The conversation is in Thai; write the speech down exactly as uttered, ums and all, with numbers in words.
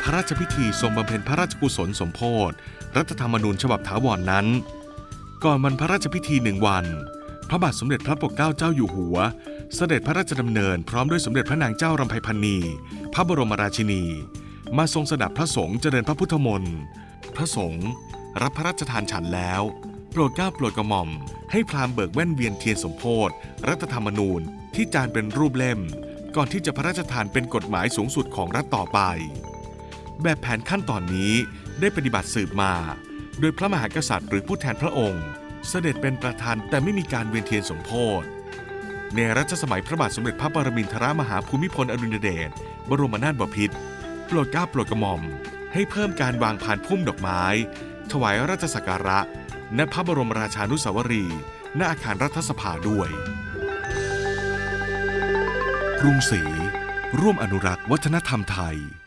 ระราชพิธีทรงบำเพ็ญพระราชกุศลสมโภชรัฐธรรมนูญฉบับถาวร น, นั้นก่อนวันพระราชพิธีหนึ่งวันพระบาทสมเด็จพระปกเกล้าเจ้าอยู่หัวเสด็จพระราชดำเนินพร้อมด้วยสมเด็จพระนางเจ้ารำไพพรรณีพระบรมราชินีมาทรงสดับพระสงฆ์เจริญพระพุทธมนต์พระสงฆ์รับพระราชทานฉันแล้วโปรดเกล้าโปรดกระหม่อมให้พราหมณ์เบิกแว่นเวียนเทียนสมโภชรัฐธรรมนูญที่จานเป็นรูปเล่มก่อนที่จะพระราชทานเป็นกฎหมายสูงสุดของรัฐต่อไปแบบแผนขั้นตอนนี้ได้ปฏิบัติสืบมาโดยพระมหากษัตริย์หรือผู้แทนพระองค์เสด็จเป็นประธานแต่ไม่มีการเวียนเทียนสมโภชในรัชสมัยพระบาทสมเด็จพระปรมินทรมหาภูมิพลอดุลยเดชบรมนาถบพิตรโปรดเกล้าโปรดกระหม่อมให้เพิ่มการวางพานพุ่มดอกไม้ถวายราชสักการะณพระบรมราชานุสาวรีย์ณอาคารรัฐสภาด้วยกรุงศรีร่วมอนุรักษ์วัฒนธรรมไทย